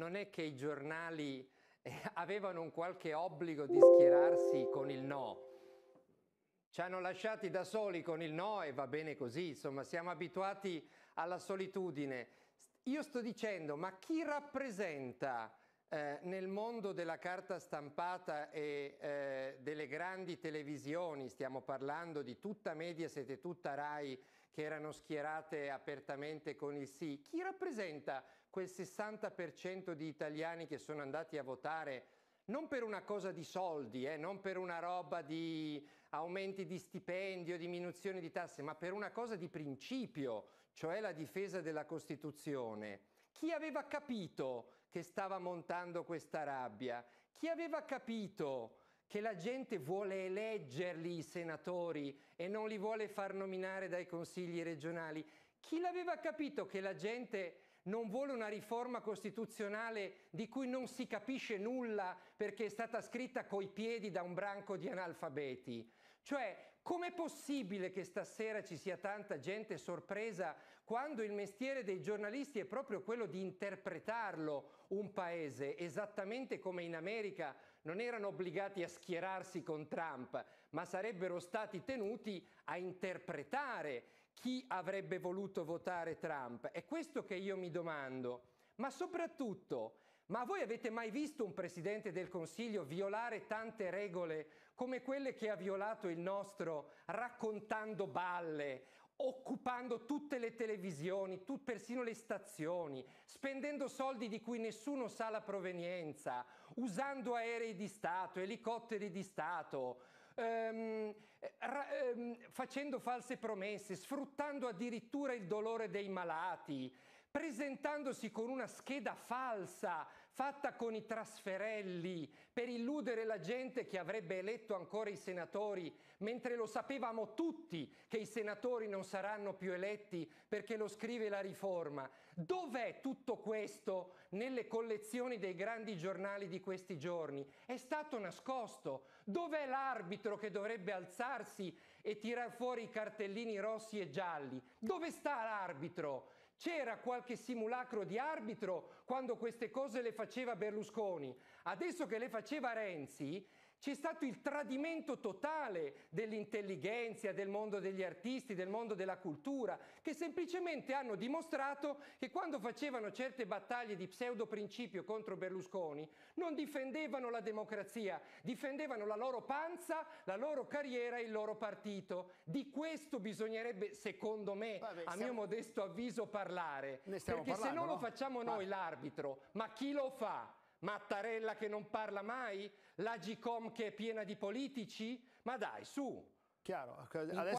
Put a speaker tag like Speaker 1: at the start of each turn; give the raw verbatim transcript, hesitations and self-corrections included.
Speaker 1: non è che i giornali eh, avevano un qualche obbligo di schierarsi con il no. Ci hanno lasciati da soli con il no e va bene così, insomma, siamo abituati alla solitudine. Io sto dicendo, ma chi rappresenta eh, nel mondo della carta stampata e eh, delle grandi televisioni, stiamo parlando di tutta Mediaset e tutta Rai che erano schierate apertamente con il sì, chi rappresenta quel sessanta per cento di italiani che sono andati a votare non per una cosa di soldi, eh, non per una roba di aumenti di stipendio, diminuzioni di tasse, ma per una cosa di principio, cioè la difesa della Costituzione? Chi aveva capito che stava montando questa rabbia? Chi aveva capito che la gente vuole eleggerli i senatori e non li vuole far nominare dai consigli regionali? Chi l'aveva capito che la gente non vuole una riforma costituzionale di cui non si capisce nulla perché è stata scritta coi piedi da un branco di analfabeti? Cioè, com'è possibile che stasera ci sia tanta gente sorpresa quando il mestiere dei giornalisti è proprio quello di interpretarlo un paese, esattamente come in America non erano obbligati a schierarsi con Trump, ma sarebbero stati tenuti a interpretare chi avrebbe voluto votare Trump? È questo che io mi domando. Ma soprattutto, ma voi avete mai visto un Presidente del Consiglio violare tante regole come quelle che ha violato il nostro, raccontando balle, occupando tutte le televisioni, tut, persino le stazioni, spendendo soldi di cui nessuno sa la provenienza, usando aerei di Stato, elicotteri di Stato, ehm, ra, ehm, facendo false promesse, sfruttando addirittura il dolore dei malati, presentandosi con una scheda falsa fatta con i trasferelli per illudere la gente che avrebbe eletto ancora i senatori, mentre lo sapevamo tutti che i senatori non saranno più eletti perché lo scrive la riforma. Dov'è tutto questo nelle collezioni dei grandi giornali di questi giorni? È stato nascosto. Dov'è l'arbitro che dovrebbe alzarsi e tirar fuori i cartellini rossi e gialli? Dove sta l'arbitro? C'era qualche simulacro di arbitro quando queste cose le faceva Berlusconi. Adesso che le faceva Renzi, c'è stato il tradimento totale dell'intelligenza, del mondo degli artisti, del mondo della cultura, che semplicemente hanno dimostrato che quando facevano certe battaglie di pseudo principio contro Berlusconi non difendevano la democrazia, difendevano la loro panza, la loro carriera e il loro partito. Di questo bisognerebbe, secondo me, Vabbè, a stiamo... mio modesto avviso, parlare. Perché parlando, se non no? lo facciamo noi ma... l'arbitro, ma chi lo fa? Mattarella che non parla mai? L'Agicom che è piena di politici? Ma dai, su!
Speaker 2: Chiaro. Adesso